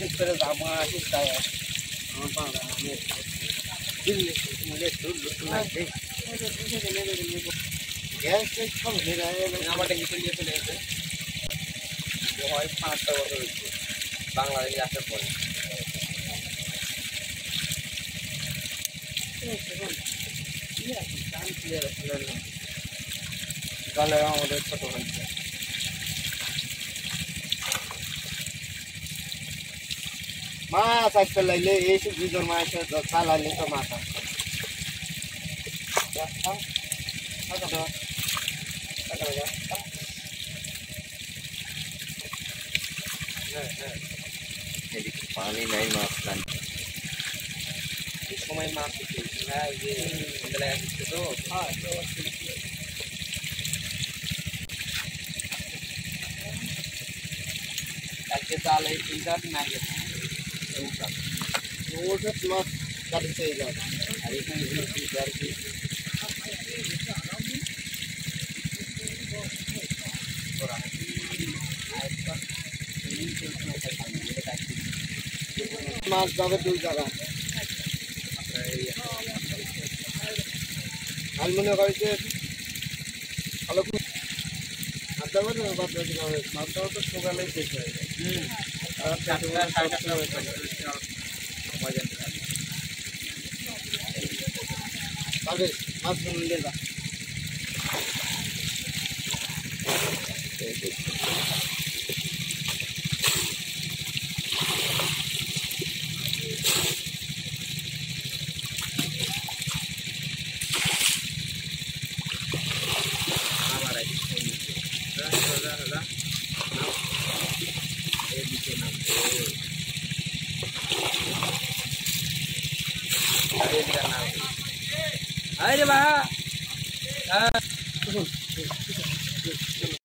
করে জামা আসি তাই আমার বাবা আমি দিল্লি মুঝে দুধ লাগবে গ্যাস সব ঘেরা আমার কিছু নিয়ে চলে গেছে হয় 5টা বছর হচ্ছে বাংলাদেশে আসার পরে তাহলে আমাদের ছোট হয়েছে মাছ আসতে লাগলে এইসব দুজন মাছ চালালে তো মাছ আসছে पानी नहीं माफ সময় মাছ হ্যাঁ যে তো কালকে জাল এই তিনটা না গেছে ওটা মাছ কাটতে যাবে আর এখানে আর কি মাছ যাবে 2 জায়গা আর মনে হয় যে ভালো আড্ডা করে বাদ মাছটা তো সকালেই শেষ হয়ে যায় মাছ নিয়ে যা अरे बा